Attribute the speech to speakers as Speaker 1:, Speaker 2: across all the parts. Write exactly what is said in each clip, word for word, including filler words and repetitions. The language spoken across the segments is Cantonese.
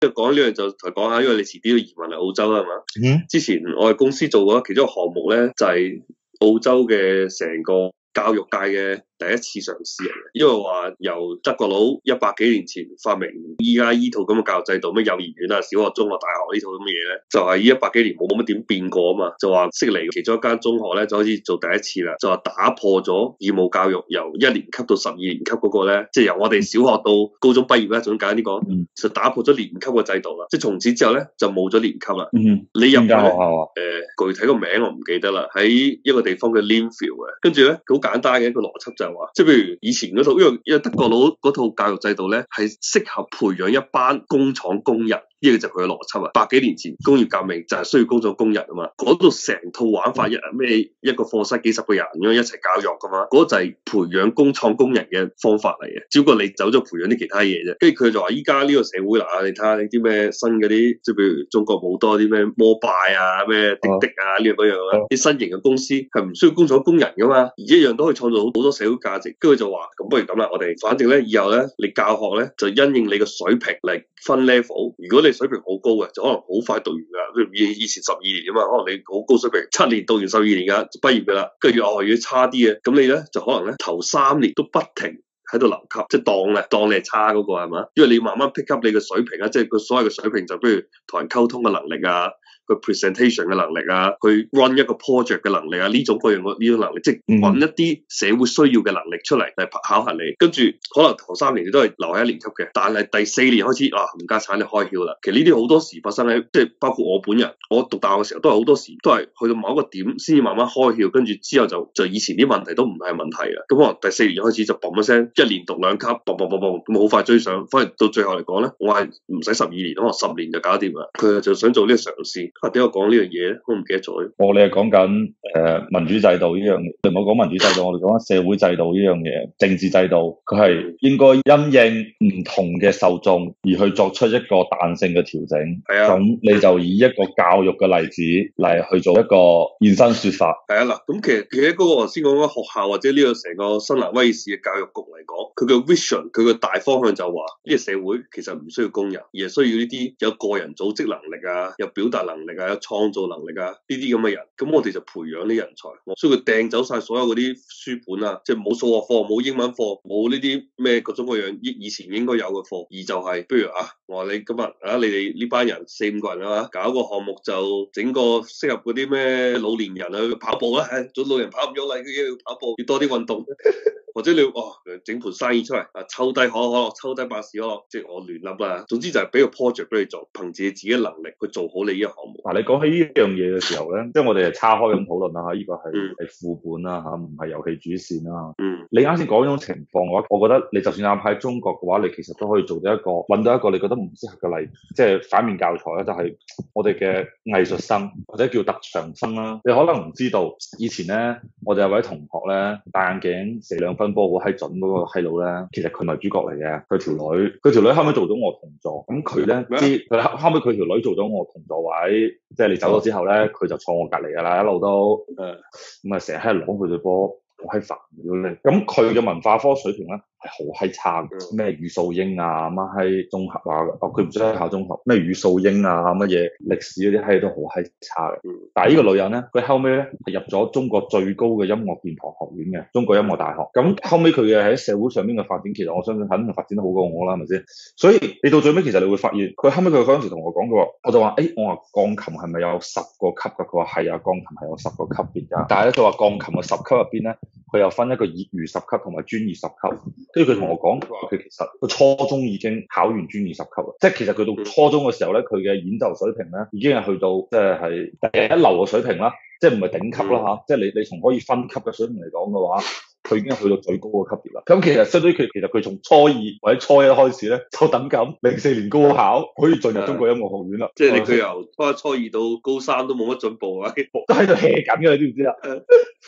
Speaker 1: 即係講呢樣就同講下，因為你遲啲要移民嚟澳洲啦，係嘛？嗯。之前我哋公司做過其中一個項目咧，就係、是、澳洲嘅成個教育界嘅第一次嘗試嚟嘅，因為話由德國佬一百幾年前發明依家依套咁嘅教育制度，咩幼兒園啊、小學、中學、大學呢套咁嘅嘢咧，就係依一百幾年冇冇乜點變過啊嘛，就話悉尼其中一間中學咧就開始做第一次啦，就話打破咗義務教育由一年級到十二年級嗰個咧，即係由我哋小學到高中畢業咧，總簡單啲講，嗯、就打破咗年級嘅制度啦，即係從此之後咧就冇咗年級啦。嗯、你入間學校啊？誒、呃，具體個名我唔記得啦，喺一個地方嘅 Lindfield 嘅，跟住咧好簡單嘅一個邏輯就係話，即係譬如以前嗰套，因為因為德國佬嗰套教育制度咧係適合培養一班工廠工人。呢個就係佢嘅邏輯啊！百幾年前工業革命就係需要工廠工人啊嘛，嗰度成套玩法一咩一個課室幾十個人咁樣一齊教育噶嘛，嗰就係培養工廠工人嘅方法嚟嘅。只不過你走咗培養啲其他嘢啫。跟住佢就話：依家呢個社會嗱，你睇下你啲咩新嗰啲，即係譬如中國好多啲咩摩拜啊、咩滴滴啊呢樣嗰樣啊，啲新型嘅公司係唔需要工廠工人噶嘛，而一樣都可以創造好多社會價值。跟住就話：咁不如咁啦，我哋反正咧以後咧，你教學咧就因應你嘅水平嚟分 level。如果你水平好高嘅，就可能好快讀完噶。譬如以以前十二年啊嘛，可能你好高水平，七年讀完十二年噶就畢業噶啦。跟住哦，如果差啲嘅，咁你咧就可能咧頭三年都不停喺度留級，即係當咧當你係差嗰個係嘛？因為你要慢慢 pick up 你嘅水平啊，即係佢所謂嘅水平就比如同人溝通嘅能力啊。佢 presentation 嘅能力啊，去 run 一個 project 嘅能力啊，呢種各樣嘅呢種能力，即係揾一啲社會需要嘅能力出嚟嚟考核你。跟住可能頭三年你都係留喺一年級嘅，但係第四年開始啊，冚家鏟你開竅啦。其實呢啲好多時發生喺，即係包括我本人，我讀大學嘅時候都係好多時都係去到某一個點先至慢慢開竅，跟住之後就就以前啲問題都唔係問題啦。咁可能第四年開始就嘣一聲，一年讀兩級，嘣嘣嘣嘣，咁好快追上。反而到最後嚟講咧，我係唔使十二年，可能十年就搞掂啦。佢就想做呢個嘗試。啊，點解我講呢樣嘢咧？我唔記得咗。
Speaker 2: 我哋係講緊誒民主制度呢樣嘢，你唔好講民主制度，我哋講緊社會制度呢樣嘢。政治制度佢係應該因應唔同嘅受眾而去作出一個彈性嘅調整。係啊，咁你就以一個教育嘅例子嚟去做一個現身說法。
Speaker 1: 係啊，嗱，咁其實其實嗰個頭先講緊學校或者呢個成個新南威爾士嘅教育局嚟講，佢嘅 vision 佢嘅大方向就話呢個社會其實唔需要工人，而係需要呢啲有個人組織能力啊，有表達能力啊，有創造能力啊，呢啲咁嘅人，咁我哋就培養啲人才，所以佢掟走晒所有嗰啲書本啊，即係冇數學課、冇英文課、冇呢啲咩各種各樣以以前應該有嘅課，而就係、是，不如啊，我話你今日啊，你哋呢班人四五個人啊嘛，搞個項目就整個適合嗰啲咩老年人去跑步啦，唉、哎，做老人跑唔喐啦，佢要跑步，要多啲運動。或者你哦整盤生意出嚟啊，抽低可可樂，抽低百事可樂，即係我亂諗啦。總之就係俾個 project 俾你做，憑住你自己嘅能力去做好你呢個項目。
Speaker 2: 嗱，你講起呢樣嘢嘅時候咧，即係我哋係叉開咁討論啦嚇，呢個係係副本啦嚇，唔係遊戲主線啦。嗯。你啱先講呢種情況嘅話，我覺得你就算啱喺中國嘅話，你其實都可以做到一個揾到一個你覺得唔適合嘅例子，即係反面教材咧，就係我哋嘅藝術生或者叫特長生啦。你可能唔知道以前咧，我哋有位同學咧戴眼鏡射兩分波好閪準嗰個閪佬咧，其實佢唔係主角嚟嘅，佢條女，佢條女後尾做咗我同座，咁佢咧知佢後尾佢條女做咗我同座位，即係你走咗之後咧，佢就坐我隔離噶啦，一路都誒，咁啊成日喺度攞佢對波，好閪煩嘅。咁佢嘅文化科水平咧係好閪差嘅，咩語數英啊，乜閪綜合啊，哦佢唔知係考綜合，咩語數英啊，乜嘢歷史嗰啲閪都好閪差嘅。但係呢個女人咧，佢後尾咧係入咗中國最高嘅音樂殿堂學院嘅中國音樂大學。咁後尾佢嘅喺社會上面嘅發展，其實我相信肯定發展得好過我啦，係咪先？所以你到最尾其實你會發現，佢後尾佢嗰陣時同我講過，我就話，誒、欸，我話鋼琴係咪有十個級㗎？佢話係啊，鋼琴係有十個級別㗎。但係咧，佢話鋼琴嘅十級入邊咧，佢又分一個業餘十級同埋專業十級。跟住佢同我講，佢話佢其實佢初中已經考完專業十級啦，即係其實佢到初中嘅時候咧，佢嘅演奏水平咧已經係去到即係係第一流嘅水平啦，即係唔係頂級啦嚇，即係你你從可以分級嘅水平嚟講嘅話，佢已經去到最高嘅級別啦。咁其實相當於佢其實佢從初二或者初一開始咧，就等緊零四年高考可以進入中國音樂學院啦。
Speaker 1: 即係你佢由初一初二到高三都冇乜進步啊，
Speaker 2: 都喺度 hea 緊嘅，你知唔知啊？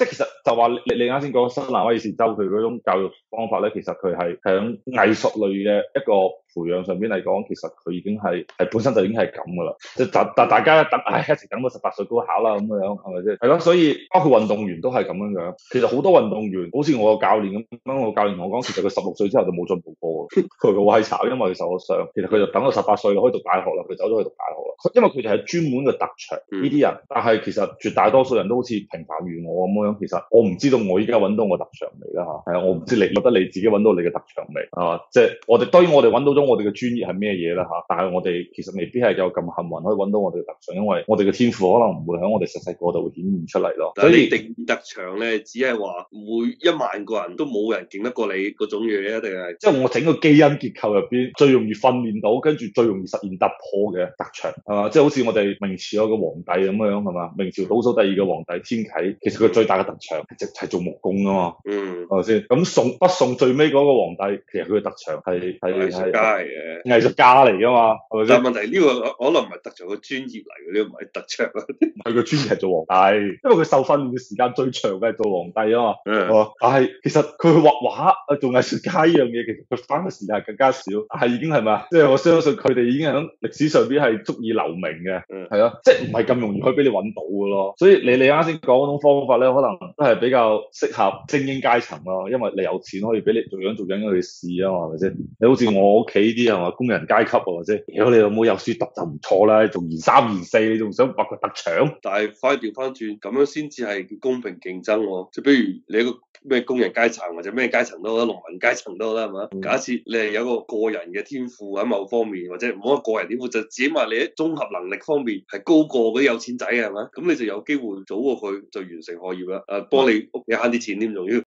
Speaker 2: 即係其實就話你你啱先講新南威爾士州佢嗰種教育方法咧，其實佢係響藝術類嘅一個培養上邊嚟講，其實佢已經係係本身就已經係咁噶啦。即係但但大家等唉一直等到十八歲高考啦咁樣，係咪先？係咯，所以包括運動員都係咁樣樣。其實好多運動員，好似我個教練咁，我教練同我講，其實佢十六歲之後就冇進步過。佢好閪慘，因為佢受咗傷。其實佢就等到十八歲可以讀大學啦，佢走咗去讀大學啦。因為佢哋係專門嘅特長呢啲人，但係其實絕大多數人都好似平凡如我咁樣。其實我唔知道我依家揾到我特長未啦嚇。係啊，我唔知你覺得你自己揾到你嘅特長未啊？即係我哋當然我哋揾到咗我哋嘅專業係咩嘢啦嚇，但係我哋其實未必係有咁幸運可以揾到我哋嘅特長，因為我哋嘅天賦可能唔會喺我哋細細個就會顯現出嚟咯。所以
Speaker 1: 定特長咧，只係話每一萬個人都冇人勁得過你嗰種嘢一定係
Speaker 2: 即係我整個基因結構入邊最容易訓練到，跟住最容易實現突破嘅特長係嘛？即係好似我哋明朝有個皇帝咁樣係嘛？明朝倒數第二個皇帝天啟，其實佢最大嘅特長係係做木工啊嘛。嗯，係咪先？咁宋北宋最尾嗰個皇帝，其實佢嘅特長係係
Speaker 1: 藝術家嚟嘅，
Speaker 2: 藝術家嚟噶嘛？係咪先？
Speaker 1: 但係問題呢個可能唔係特長嘅專業嚟嘅，呢個唔係特長。
Speaker 2: 佢個專業係做皇帝，因為佢受訓練嘅時間最長嘅係做皇帝啊嘛。嗯。但係其實佢去畫畫啊，做藝術家呢樣嘢，其實佢花嘅時間係更加少，但係已經係咪啊？即係我相信佢哋已經喺歷史上邊係足以留名嘅。嗯。係啊，即係唔係咁容易可以俾你揾到嘅咯。所以你你啱先講嗰種方法咧，可能都係比較適合精英階層咯，因為你有錢可以俾你做樣做樣去試啊嘛，係咪先？你好似我屋企啲係嘛工人階級啊，或者如果你有冇有書讀就唔錯啦，仲研三研四，你仲想挖個特長？
Speaker 1: 但係反而調翻轉，咁樣先至係公平競爭喎。即係比如你一個咩工人階層或者咩階層都好啦，農民階層都好啦，係嘛？嗯、假設你係有個個人嘅天賦喺某方面，或者唔好話個人天賦，就只話你喺綜合能力方面係高過嗰啲有錢仔嘅係嘛？咁你就有機會早過佢就完成學業啦。誒，幫你屋企慳啲錢添，仲要。